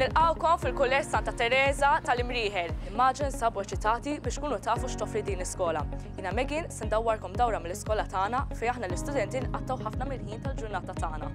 Nilqawkom fil-Kulleġġ Santa Theresa tal-Imriehel. Immaġin sabu eċitati biex tkunu tafu x'toffri din l-iskola. Jiena Megin se ndawwarkom dawra mill-iskola tagħna fejn aħna l-istudenti nqattaw ħafna mill-ħin tal-ġurnata tagħna.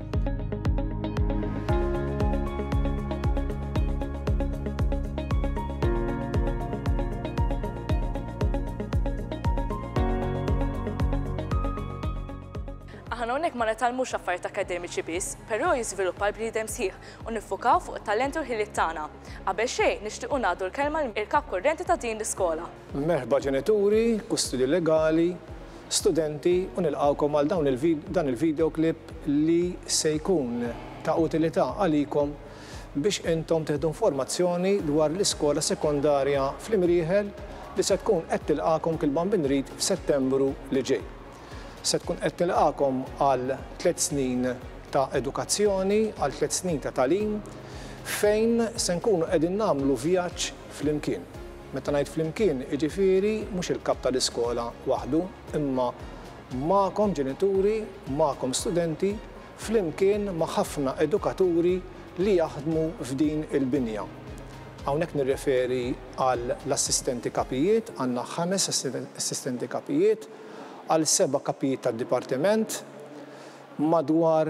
Aħna hawnhekk ma nitalmux affarijiet akademiċi biss, però jiżviluppa l-bniedem sħiħ u niffukaw fuq it-talenti u l-ħiliet tagħna. Qabel xejn nixtiequ ngħaddu l-kelma l-kap kurrenti ta' din l-iskola. Merħba ġenituri, kustudi legali, studenti u nilqawkom għal dan il-video clip li se jkun ta' utilità għalikom biex intom teħdu informazzjoni dwar l-iskola sekondarja fl-Imriehel li se tkun qed tilqakom kil-Bambin Read f'Settembru li ġej. Se tkun qed tilqakom għal 3 snin ta' edukazzjoni, għal 3 snin ta' tagħlim, fejn se nkunu qegħdin nagħmlu vjaġġ flimkien. Meta ngħid flimkien, jiġifieri mhux il-kap tal-iskola waħdu, imma magħkom ġenituri, magħkom studenti, flimkien ma' ħafna edukaturi li jaħdmu f'din il-binja. Hawnhekk nirreferi għal l-assistenti kapijiet, għandna 5 assistenti kapijiet, għal 7 kapijiet tad-dipartiment, madwar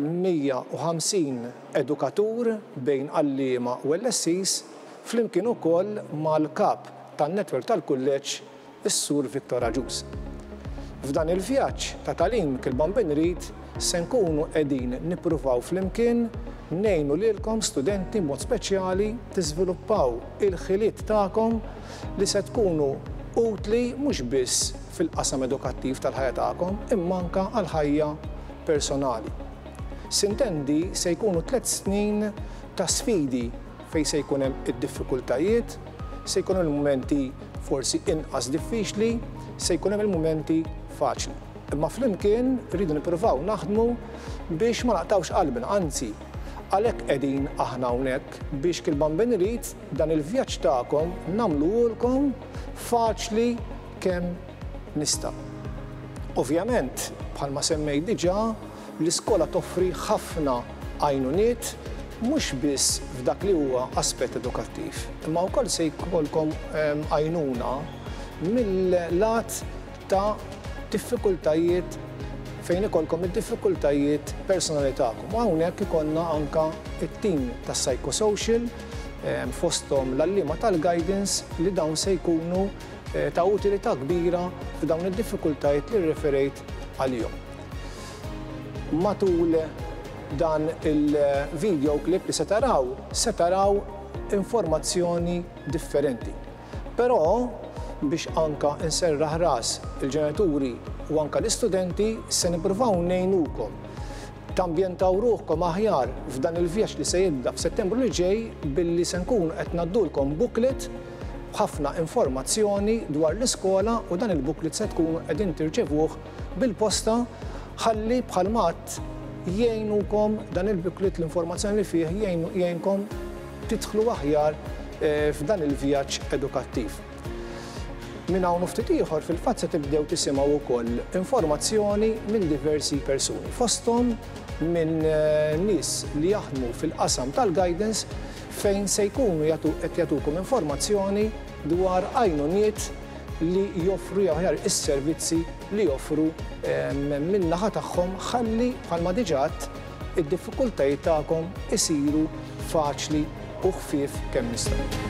150 edukatur bejn għalliema u LSIs, flimkien ukoll mal-kap tan-netwerk tal-kulleġġ is-Sur Viktor Aġus. F'dan il-vjaġġ ta' tagħlim kil-Bambin Read se nkunu qegħdin nippruvaw flimkien ngħinu lilkom studenti mod speċjali tiżviluppaw il-ħiliet tagħkom li se tkunu utli mhux biss fil-qasam edukattiv tal-ħajja tagħkom imma anke għall-ħajja personali. Sintendi se jkunu 3 snin ta' sfidi fejn se jkun hemm id-diffikultajiet, se jkunu il-mumenti forsi inqas diffiċli, se jkun hemm il-mumenti faċli. Imma flimkien rridu nippruvaw naħdmu biex ma naqtawx qalbna, anzi għalhekk qegħdin aħna hawnhekk biex kil-Bambin Read dan il-vjaġġ tagħkom nagħmluhulkom faċli kemm nista'. Ovvjament, bħalma semmejt diġà, l-iskola toffri ħafna għajnuniet mhux biss f'dak li huwa aspett edukattiv, imma wkoll se jkollkom għajnuna mill-lat ta' diffikultajiet fejn ikollkom id-diffikultajiet personali tagħkom. U hawnhekk ikollna anke it-tim tas-psychosocial fosthom l-għalliema tal-guidance li dawn se jkunu ta' utilità kbira f'dawn id-diffikultajiet li rreferejt għalihom. Matul dan il-video clip li se taraw informazzjoni differenti. Però biex anke inserraħ ras il-ġenituri u anke l-istudenti se nippruvaw ngħinukom tambjentaw ruħkom aħjar f'dan il-vjaġġ li se jibda f'Settembru li ġej billi se nkunu qed ngħaddulkom booklet b'ħafna informazzjoni dwar l-iskola u dan il-booklet se tkunu qegħdin tirċevuh bil-posta ħalli bħalma jgħinukom dan il-booklet l-informazzjoni li fih jgħinkom tidħlu aħjar f'dan il-vjaġġ edukattiv. Minn hawn ftit ieħor fil-fatt se tibdew tisimgħu wkoll informazzjoni minn diversi persuni. Fosthom minn nies li jaħdmu fil-qasam tal-guidance fejn se jkunu qed jagħtukom informazzjoni dwar għajnuniet li joffru aħjar is-servizzi li joffru min-naħa tagħhom ħalli bħalma diġà id-diffikultajiet tagħkom isiru faċli u ħfief kemm nistgħu.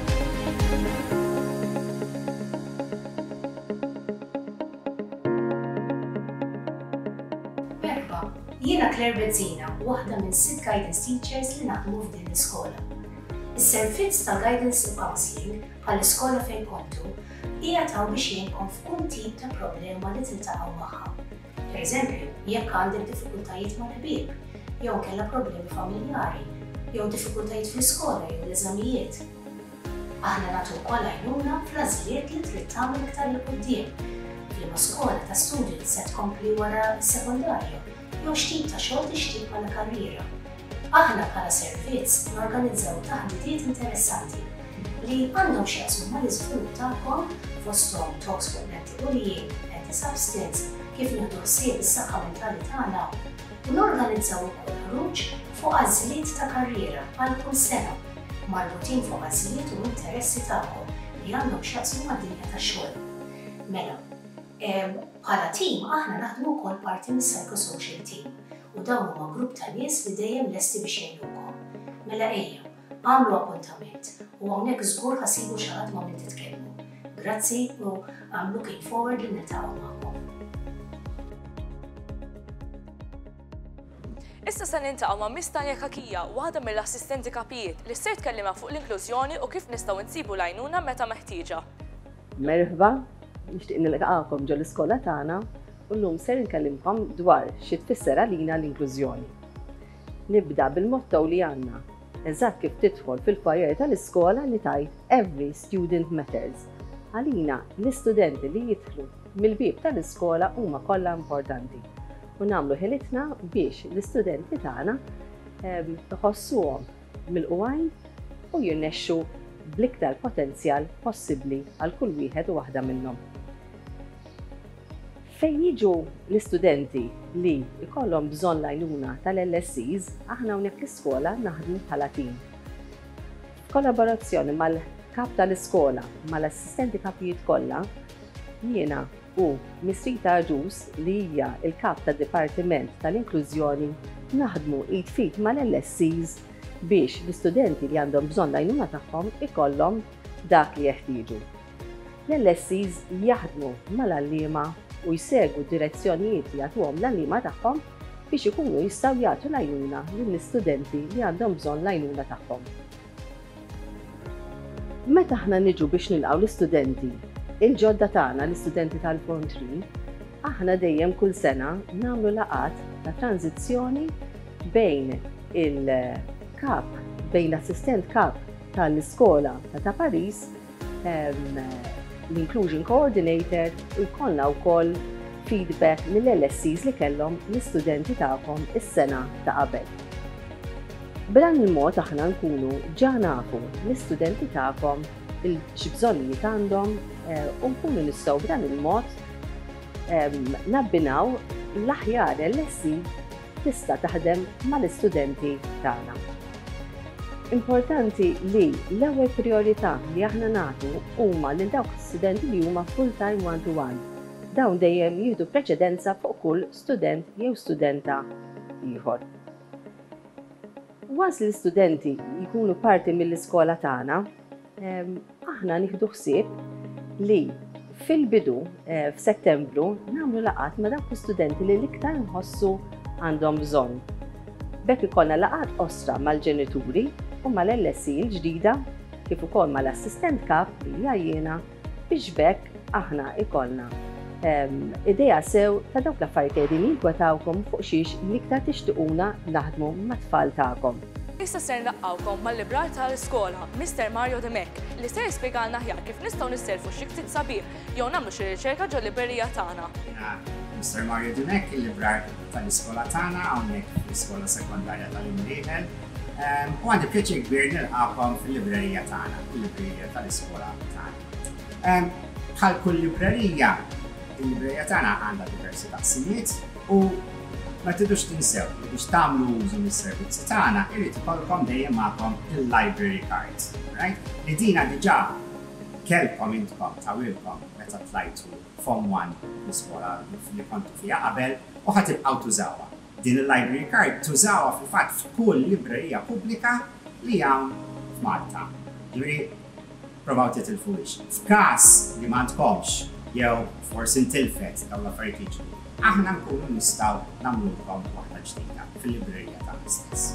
Jiena Claire Bezzina, waħda minn 6 guidance teachers li naħdmu f'din l-iskola. Is-servizz ta' guidance u counseling bħall-iskola fejn kontu hija taw biex jgħinkom f'kull tip ta' problema li tiltaqgħu magħha. Pereżempju, jekk għandek diffikultajiet mal-ħbieb, jew kellha problemi familjari, jew diffikultajiet fl-iskola jew l-eżamijiet. Aħna nagħtu wkoll għajnuna fl-għażliet li trid tagħmel iktar il quddiem f'liema skola ta' studju li se tkompli wara s-sekondarja jew x'tip ta' xogħol tixtieq bħala karriera. Aħna bħala servizz norganizzaw taħdidiet interessanti li għandhom x'jaqsmu mal-iżvilupp tagħkom fosthom talks fuq l-anti-bullying, anti-substance, kif nieħdu ħsieb is-saħħa mentali tagħna u norganizzaw ukoll ħruġ fuq għażliet ta' karriera għal kull sena marbutin fuq għażliet u interessi tagħkom li għandhom x'jaqsmu mad-dinja tax-xogħol. Mela, bħala tim aħna naħdmu wkoll parti mis-psychosocial team u dawn huma grupp ta' nies li dejjem lesti biex jgħinukom. Mela ejja, għamlu appuntament u hawnhekk żgur ħasibu xi ħadd ma' min titkellmu. Grazzi u I'm looking forward li niltaqgħu magħkom. Issa se niltaqgħu ma' Miss Tanja Kakija, waħda mill-assistenti kapijiet li se tkellima fuq l-inklużjoni u kif nistgħu nsibu l-għajnuna meta meħtieġa. Merħba, nixtieq nilqakom ġol l-iskola tagħna u llum ser nkellimkom dwar xi tfisser għalina l-inklużjoni. Nibda bil-motto li għandna, eżatt kif tidħol fil-foyer tal-iskola li tajt Every student matters. Għalina l-istudenti li jidħlu mill-bib tal-iskola huma kollha importanti. U nagħmlu ħilitna biex l-istudenti tagħna iħossuhom mill-qwajn u jirnexxu bl-iktar potenzjal possibbli għal kull wieħed u waħda minnhom. Fejn jiġu l-istudenti li jkollhom bżonn l-għajnuna tal-LSCs, aħna hawnhekk l-iskola naħdmu bħala tim. Kollaborazzjoni mal-kap tal-iskola, mal-assistenti kapijiet kollha, jiena u Miss Rita Ġus li hija il-kap tad-Dipartiment tal-Inklużjoni naħdmu id fit mal-LSCs biex l-istudenti li għandhom bżonn l-għajnuna tagħhom ikollhom dak li jeħtieġu. L-LSCs jaħdmu mal-għalliema u jsegwu d-direzzjonijiet li jagħtuhom l-għalliema tagħhom biex ikunu jistgħu jagħtu l-għajnuna lill-istudenti li għandhom bżonn l-għajnuna tagħhom. Meta aħna niġu biex nilqgħu l-istudenti il-ġodda tagħna l-istudenti tal-Form 3, aħna dejjem kull sena nagħmlu laqgħat ta' tranzizzjoni bejn il-kap, bejn l-assistent kap tal-iskola ta' Paris, l-Inclusion Coordinator, u jkollna wkoll feedback mill-LSCs li kellhom l-istudenti tagħhom is-sena ta' qabel. B'dan il-mod aħna nkunu ġa nafu l-istudenti tagħkom x'bżonnijiet għandhom u nkunu nistgħu b'dan il-mod nabbinaw l-aħjar LSC tista' taħdem mal-istudenti tagħna. Importanti li l-ewwel priorità li aħna nagħtu huma lil dawk l-istudenti li huma full-time one-to-one. Dawn dejjem jieħdu preċedenza fuq kull student jew studenta ieħor. Once l-istudenti jkunu parti mill-iskola tagħna, aħna nieħdu ħsieb li fil-bidu f'Settembru nagħmlu laqgħat ma' dawk l-istudenti li l-iktar nħossu għandhom bżonn. Bekk ikollna laqgħat osra mal-ġenituri u mal-LSC l-ġdida kif ukoll mal-assistent kap li jiena biex bekk aħna ikollna idea sew ta' dawk l-affarijiet qegħdin jinkwetawkom fuq xiex l-iktar tixtiequna naħdmu mat-tfal tagħkom. Issa ser nlaqgħukom mal-librar tal-iskola, Mr. Mario Demek, li se jispjegalna aħjar kif nistgħu nisselfu xi ftit sabiħ jew nagħmlu xi riċerka ġol-librerija tagħna. Mr. Mario Demek, il-librar tal-iskola tagħna hawnhekk fl-iskola sekondarja tal-Imriehel. U għandi pjaċir kbir nilqakom fil-librerija tagħna, il-librerija tal-iskola tagħna. Bħal kull librerija, il-librerija tagħna għandha diversi taqsimiet u ma tidux tinsew li biex tagħmlu użu mis-servizzi tagħna irid ikollkom dejjem magħkom il-library card, right? Li dina diġà kellkom intkom tawilkom meta tlajtu Form 1 l-iskola li kontu fiha qabel u ħatibqgħu tużawha. Din il-library card tużawha fil-fatt f'kull librerija pubblika li hawn f'Malta. Ġifieri provaw titilfuhiex. F'każ li m'għandkomx jew forsi ntilfet dawn l-affarijiet jiġru, aħna nkunu nistgħu nagħmlukom waħda ġdida fil-librerija tagħna stess.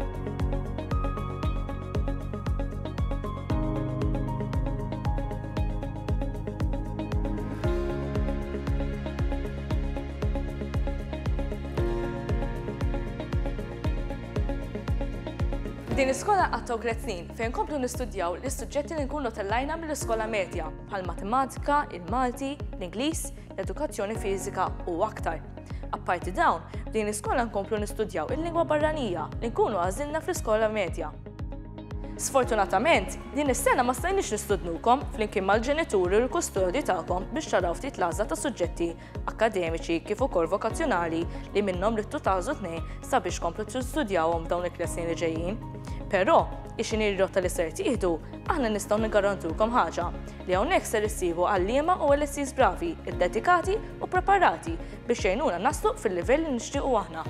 Din iskola għattaw 3 snin fejn komplu nistudjaw l-istuġġetti li nkunu tellajna mill-iskola medja bħal matematika, il-Malti, l-Ingliż, l-edukazzjoni fiżika u aktar. Apparti dawn, din iskola nkomplu nistudjaw il-lingwa barranija li nkunu għażilna fl-iskola medja. Sfortunatament, din is-sena ma stajniex nistudnukom flimkien mal-ġenituri u l-kustodji tagħkom biex taraw ftit l-għażla ta' suġġetti akademiċi kif ukoll vokazzjonali li minnhom li tutażu tnejn sabiex komplu tistudjawhom dawn il-klassin li ġejjin. Però, ix-xini rotta li ser tieħdu, aħna nistgħu niggarantukom ħaġa li hawnhekk ser issibu għalliema u LSEs bravi, iddedikati u preparati biex jgħinuna naslu fil-livell li nixtiequ aħna.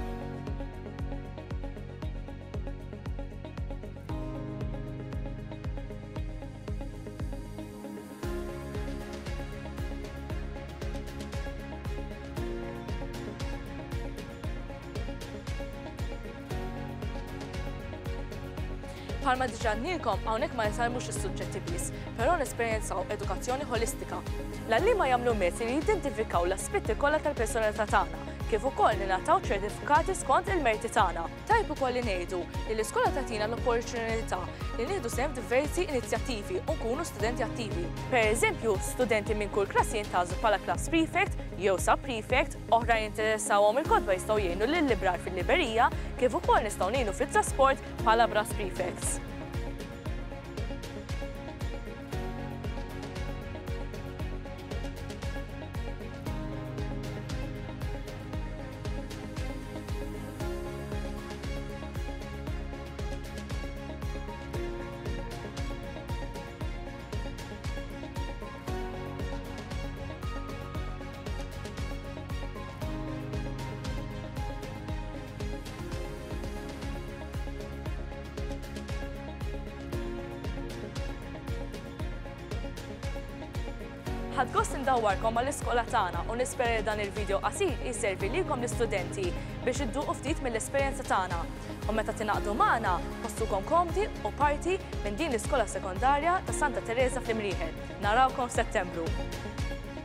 Bħalma diġà għadnielkom hawnhekk ma jisalmux is-suġġetti biss, però nesperjenzaw edukazzjoni holistika. L-għalliema jagħmlu mezzi li jidentifikaw l-aspetti kollha tal-personalità tagħna, kif ukoll li nagħtaw ċertifikati skont il-merti tagħna. Tajb ukoll li ngħidu li l-iskola tagħtina l-opportunità li nieħdu sehem f'diversi inizjattivi u nkunu studenti attivi. Pereżempju, studenti minn kull klass jintgħażlu bħala class prefect jew sub-prefect, oħra jinteressawhom il-kodba jistgħu jgħinu lill-librar fil-librerija, kif ukoll nistgħu ngħinu fit-trasport bħala brass prefects. Ħadd gost indawwarkom mal-iskola tagħna u nispera li dan il-video qasir jisservi lilkom l-istudenti biex idduqu ftit mill-esperjenza tagħna. U meta tingħaqdu magħna, ħossukom komdi u parti minn din l-iskola sekondarja ta' Santa Theresa fl-Imriehel. Narawkom f'Settembru.